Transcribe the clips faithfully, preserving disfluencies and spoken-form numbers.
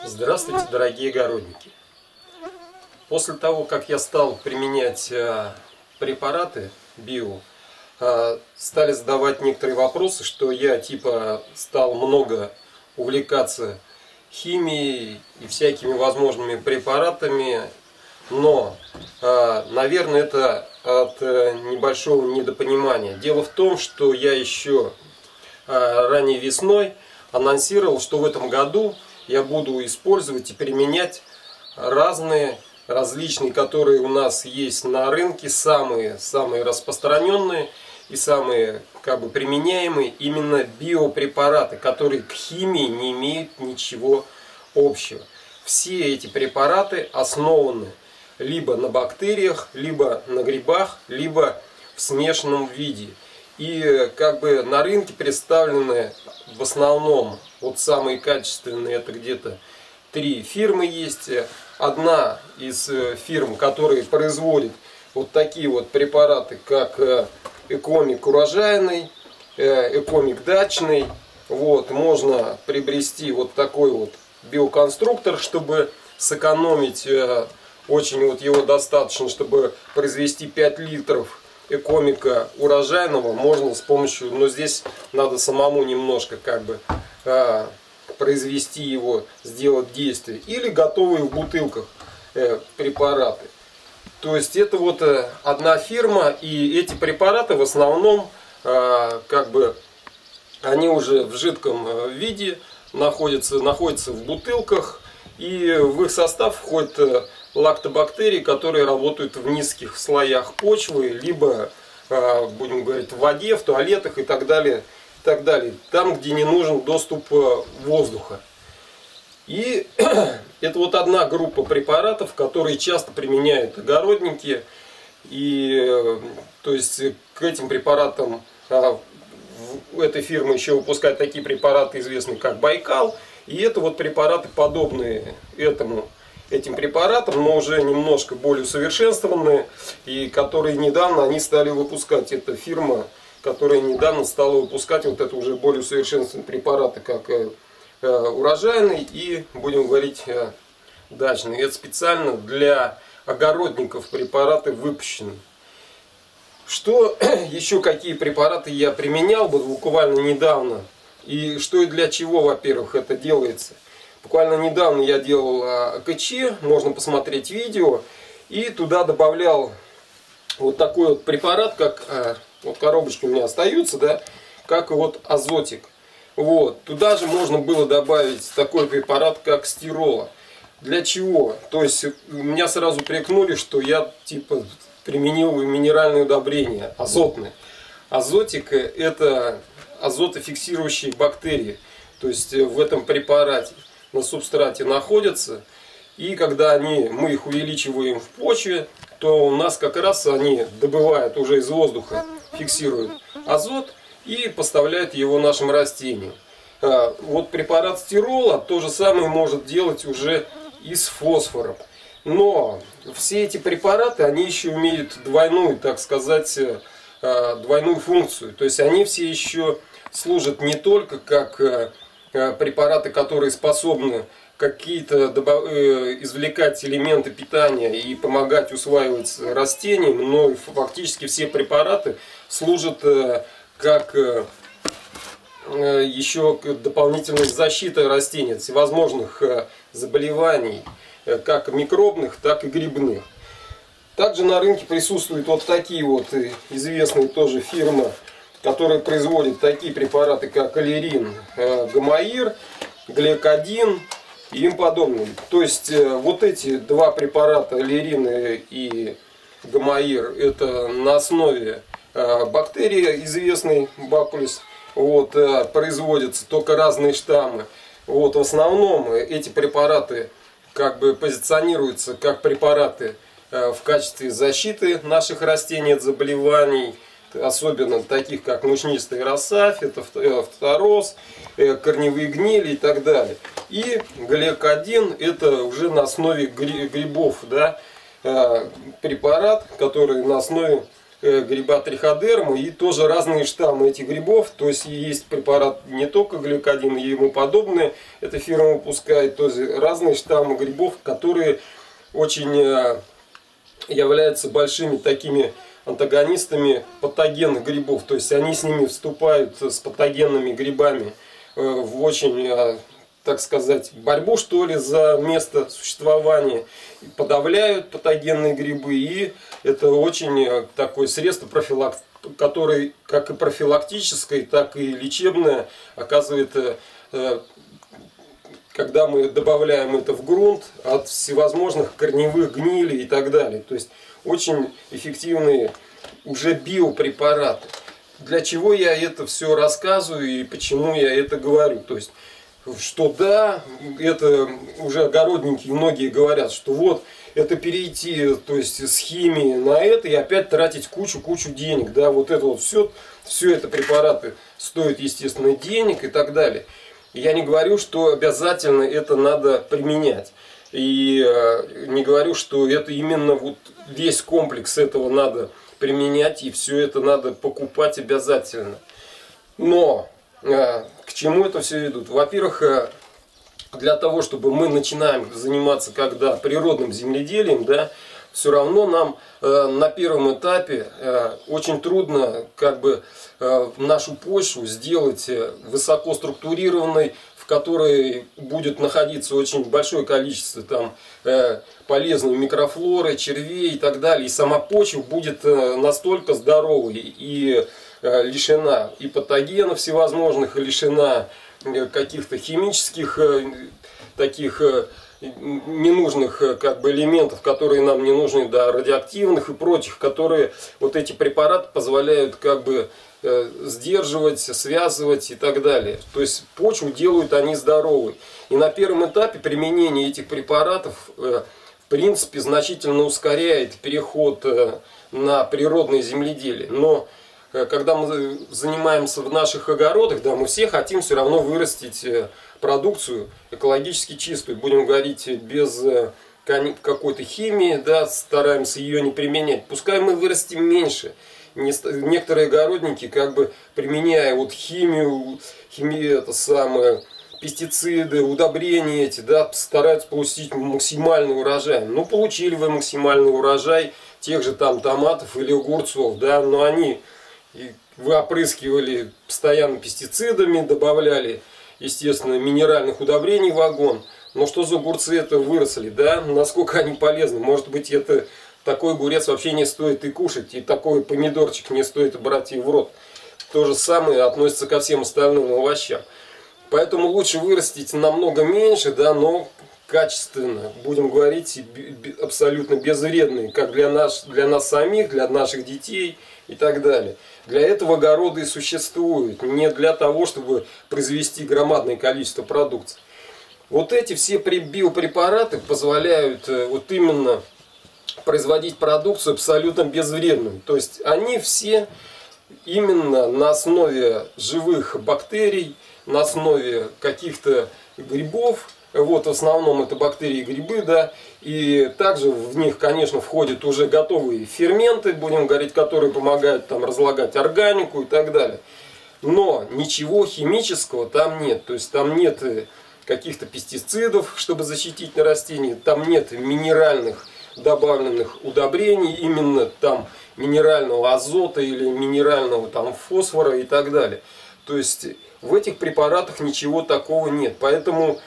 Здравствуйте, дорогие огородники! После того, как я стал применять э, препараты био, э, стали задавать некоторые вопросы, что я типа стал много увлекаться химией и всякими возможными препаратами, но, э, наверное, это от э, небольшого недопонимания. Дело в том, что я еще э, ранней весной анонсировал, что в этом году я буду использовать и применять разные, различные, которые у нас есть на рынке, самые, самые распространенные и самые как бы применяемые именно биопрепараты, которые к химии не имеют ничего общего. Все эти препараты основаны либо на бактериях, либо на грибах, либо в смешанном виде. И как бы на рынке представлены в основном, вот самые качественные, это где-то три фирмы есть. Одна из фирм, которые производит вот такие вот препараты, как Экомик урожайный, Экомик дачный. Вот, можно приобрести вот такой вот биоконструктор, чтобы сэкономить, очень вот его достаточно, чтобы произвести пять литров Экомика урожайного, можно с помощью, но здесь надо самому немножко как бы а, произвести его, сделать действие, или готовые в бутылках э, препараты. То есть это вот э, одна фирма, и эти препараты в основном э, как бы они уже в жидком виде находятся, находятся в бутылках, и в их состав входит э, лактобактерии, которые работают в низких слоях почвы, либо, будем говорить, в воде, в туалетах и так далее, и так далее, там, где не нужен доступ воздуха. И это вот одна группа препаратов, которые часто применяют огородники. И то есть к этим препаратам эта фирма еще выпускает такие препараты, известные как Байкал. И это вот препараты, подобные этому. этим препаратам, но уже немножко более усовершенствованные, и которые недавно они стали выпускать. Это фирма, которая недавно стала выпускать вот это уже более усовершенствованные препараты, как э, э, урожайный и, будем говорить, э, дачный. Это специально для огородников препараты выпущены. Что еще, какие препараты я применял бы буквально недавно, и что и для чего, во-первых, это делается. Буквально недавно я делал АКЧ, можно посмотреть видео, и туда добавлял вот такой вот препарат, как вот коробочки у меня остаются, да, как вот азотик. Вот, туда же можно было добавить такой препарат, как стирола. Для чего? То есть меня сразу прикнули, что я типа применил минеральное удобрение, азотное. Азотик — это азотофиксирующие бактерии, то есть в этом препарате на субстрате находятся, и когда они, мы их увеличиваем в почве, то у нас как раз они добывают уже из воздуха, фиксируют азот и поставляют его нашим растениям. Вот препарат стирола то же самое может делать уже и с фосфором. Но все эти препараты, они еще имеют двойную, так сказать, двойную функцию. То есть они все еще служат не только как препараты, которые способны какие-то извлекать элементы питания и помогать усваиваться растениям, но фактически все препараты служат как еще дополнительной защитой растений от всевозможных заболеваний, как микробных, так и грибных. Также на рынке присутствуют вот такие вот известные тоже фирмы, которые производят такие препараты, как Аллерин, Гомоир, Гликодин и им подобные. То есть вот эти два препарата, Аллерин и Гомоир, это на основе бактерии известной Бакулис. Вот, производятся только разные штаммы. Вот, в основном эти препараты как бы позиционируются как препараты в качестве защиты наших растений от заболеваний, особенно таких как мучнистая роса, фитофтороз, корневые гнили и так далее. И гликодин — это уже на основе грибов, да, препарат, который на основе гриба триходерма и тоже разные штаммы этих грибов. То есть есть препарат не только гликодин и ему подобное, эта фирма выпускает тоже разные штаммы грибов, которые очень являются большими такими антагонистами патогенных грибов. То есть они с ними вступают, с патогенными грибами, в очень, так сказать, борьбу, что ли, за место существования, подавляют патогенные грибы, и это очень такое средство, профилак... которое как и профилактическое, так и лечебное оказывает, когда мы добавляем это в грунт, от всевозможных корневых гнилей и так далее. То есть очень эффективные уже биопрепараты. Для чего я это все рассказываю и почему я это говорю? То есть что да, это уже огородники многие говорят, что вот это перейти, то есть с химии на это и опять тратить кучу-кучу денег, да, вот это вот все, все это препараты стоят, естественно, денег и так далее. И я не говорю, что обязательно это надо применять. И не говорю, что это именно вот весь комплекс этого надо применять и все это надо покупать обязательно. Но к чему это все ведут? Во-первых, для того, чтобы мы начинаем заниматься когда природным земледелием, да, все равно нам э, на первом этапе э, очень трудно как бы э, нашу почву сделать высоко структурированной, в которой будет находиться очень большое количество там э, полезной микрофлоры, червей и так далее. И сама почва будет э, настолько здоровой и э, лишена и патогенов всевозможных, и лишена э, каких-то химических э, таких э, ненужных как бы элементов, которые нам не нужны, да, радиоактивных и прочих, которые вот эти препараты позволяют как бы э, сдерживать, связывать и так далее. То есть почву делают они здоровой. И на первом этапе применение этих препаратов э, в принципе значительно ускоряет переход э, на природное земледелие. Но э, когда мы занимаемся в наших огородах, да, мы все хотим все равно вырастить э, продукцию экологически чистую, будем говорить, без какой-то химии, да, стараемся ее не применять. Пускай мы вырастим меньше. Некоторые огородники, как бы применяя вот химию, химию, это самое, пестициды, удобрения эти, да, стараются получить максимальный урожай. Ну, получили вы максимальный урожай тех же там томатов или огурцов, да, но они, вы опрыскивали постоянно пестицидами, добавляли, естественно, минеральных удобрений в вагон. Но что за огурцы это выросли, да? Насколько они полезны? Может быть, это такой огурец вообще не стоит и кушать, и такой помидорчик не стоит брать и в рот. То же самое относится ко всем остальным овощам. Поэтому лучше вырастить намного меньше, да, но качественно, будем говорить, абсолютно безвредные, как для нас, для нас самих, для наших детей и так далее. Для этого огороды и существуют, не для того, чтобы произвести громадное количество продукции. Вот эти все биопрепараты позволяют вот именно производить продукцию абсолютно безвредную. То есть они все именно на основе живых бактерий, на основе каких-то грибов. Вот в основном это бактерии и грибы, да, и также в них, конечно, входят уже готовые ферменты, будем говорить, которые помогают там разлагать органику и так далее. Но ничего химического там нет, то есть там нет каких-то пестицидов, чтобы защитить растения, там нет минеральных добавленных удобрений, именно там минерального азота или минерального там фосфора и так далее. То есть в этих препаратах ничего такого нет, поэтому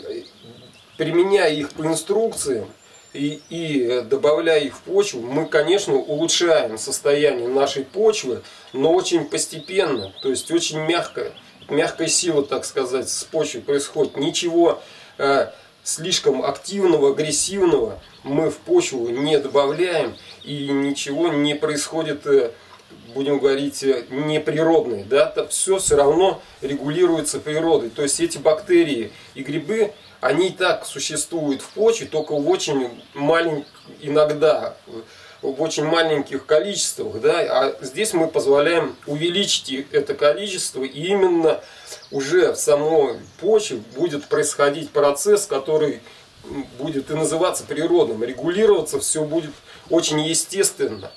применяя их по инструкциям и, и добавляя их в почву, мы, конечно, улучшаем состояние нашей почвы, но очень постепенно, то есть очень мягко, мягкая сила, так сказать, с почвой происходит. Ничего э, слишком активного, агрессивного мы в почву не добавляем, и ничего не происходит, э, будем говорить, неприродное, да, это все все равно регулируется природой. То есть эти бактерии и грибы, они и так существуют в почве, только в очень маленьких, иногда в очень маленьких количествах, да, а здесь мы позволяем увеличить это количество, и именно уже в самой почве будет происходить процесс, который будет и называться природным, регулироваться все будет очень естественно.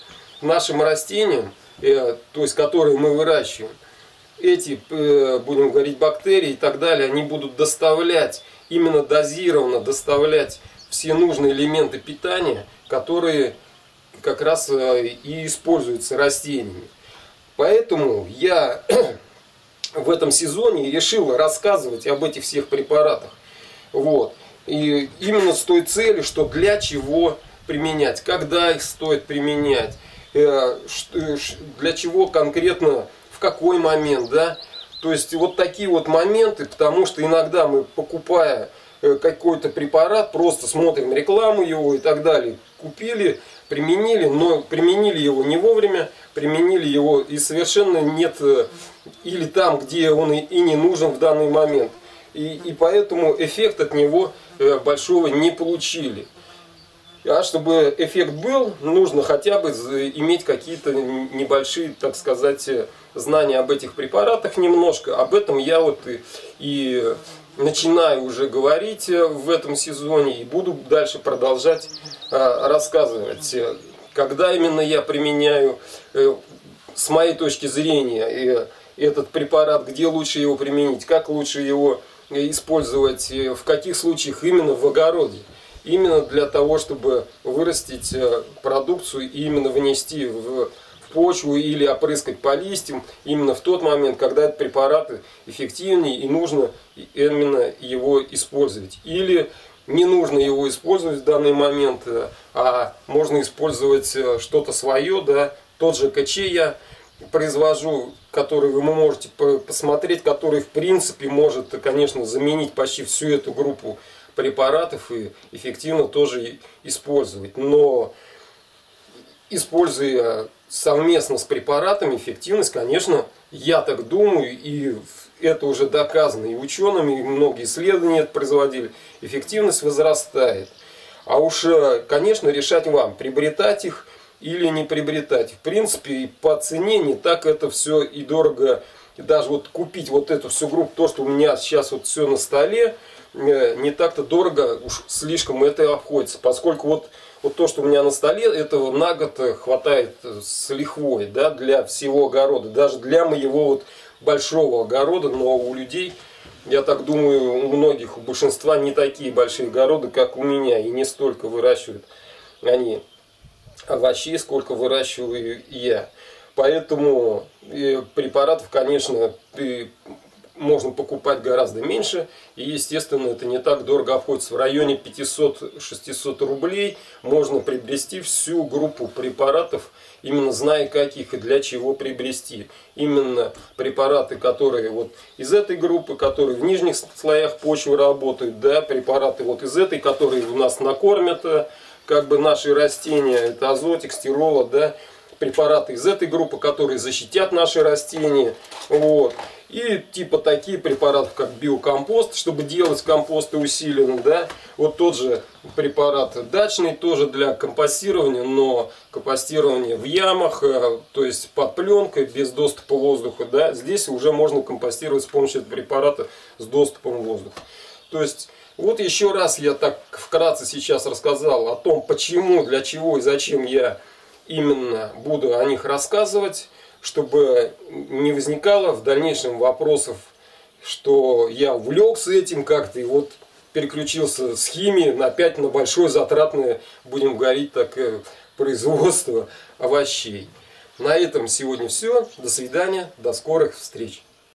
нашим растениям, э, то есть которые мы выращиваем, эти, э, будем говорить, бактерии и так далее, они будут доставлять, именно дозированно доставлять все нужные элементы питания, которые как раз э, и используются растениями. Поэтому я в этом сезоне решил рассказывать об этих всех препаратах. Вот. И именно с той целью, что для чего применять, когда их стоит применять, э, для чего конкретно, в какой момент, да. То есть вот такие вот моменты, потому что иногда мы, покупая какой-то препарат, просто смотрим рекламу его и так далее, купили, применили, но применили его не вовремя, применили его и совершенно нет, или там, где он и не нужен в данный момент. И, и поэтому эффект от него большого не получили. А чтобы эффект был, нужно хотя бы иметь какие-то небольшие, так сказать, знания об этих препаратах немножко. Об этом я вот и, и начинаю уже говорить в этом сезоне и буду дальше продолжать а, рассказывать. Когда именно я применяю, э, с моей точки зрения, э, этот препарат, где лучше его применить, как лучше его использовать, э, в каких случаях именно в огороде. Именно для того, чтобы вырастить продукцию и именно внести в почву или опрыскать по листьям, именно в тот момент, когда этот препарат эффективнее и нужно именно его использовать. Или не нужно его использовать в данный момент, а можно использовать что-то свое, да, тот же ка че я произвожу, который вы можете посмотреть, который в принципе может, конечно, заменить почти всю эту группу препаратов и эффективно тоже использовать. Но используя совместно с препаратами, эффективность, конечно, я так думаю, и это уже доказано и учеными, и многие исследования это производили, эффективность возрастает. А уж, конечно, решать вам, приобретать их или не приобретать. В принципе, и по цене не так это все и дорого. И даже вот купить вот эту всю группу, то, что у меня сейчас вот все на столе, не так-то дорого, уж слишком это обходится, поскольку вот, вот то, что у меня на столе, этого на год хватает с лихвой, да, для всего огорода, даже для моего вот большого огорода, но у людей, я так думаю, у многих, у большинства не такие большие огороды, как у меня, и не столько выращивают они овощей, сколько выращиваю я. Поэтому препаратов, конечно, можно покупать гораздо меньше, и естественно это не так дорого обходится. В районе пятисот-шестисот рублей можно приобрести всю группу препаратов, именно зная каких и для чего приобрести. Именно препараты, которые вот из этой группы, которые в нижних слоях почвы работают, да, препараты вот из этой, которые у нас накормят как бы наши растения, это азотик, стирола, да, препараты из этой группы, которые защитят наши растения, вот. И типа такие препараты, как биокомпост, чтобы делать компосты усиленно, да. Вот тот же препарат дачный, тоже для компостирования, но компостирование в ямах, то есть под пленкой, без доступа воздуха, да. Здесь уже можно компостировать с помощью этого препарата с доступом воздуха. То есть вот еще раз я так вкратце сейчас рассказал о том, почему, для чего и зачем я именно буду о них рассказывать, чтобы не возникало в дальнейшем вопросов, что я увлекся этим как-то и вот переключился с химии на опять на большое затратное, будем говорить так, производство овощей. На этом сегодня все. До свидания, до скорых встреч.